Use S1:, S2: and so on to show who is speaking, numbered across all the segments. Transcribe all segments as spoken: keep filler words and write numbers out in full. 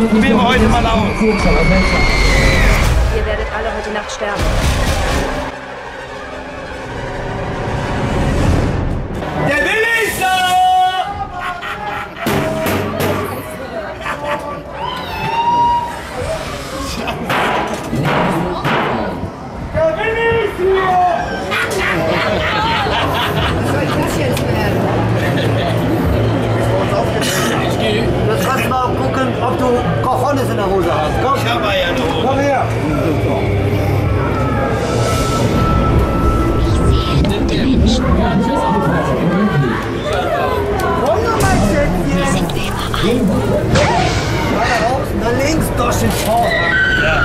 S1: Das probieren wir heute mal aus.
S2: Ihr werdet alle heute Nacht sterben.
S1: Der will ich so! Der will ich so!
S3: Was soll das jetzt werden?
S4: Jetzt kannst du mal gucken, ob du Cojones in der Hose hast. Komm.
S1: Ich habe ja eine Hose.
S4: Komm her. Komm doch mal, Schätzchen. Weiter raus, nach links, durch den Tor. Ja.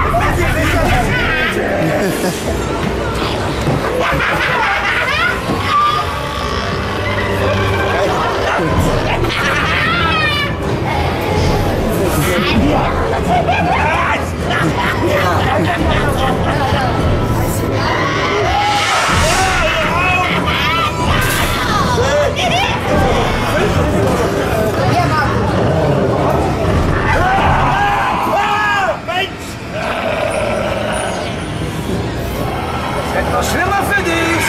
S4: Das wird noch schlimmer für dich.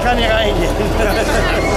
S4: kann nicht reingehen.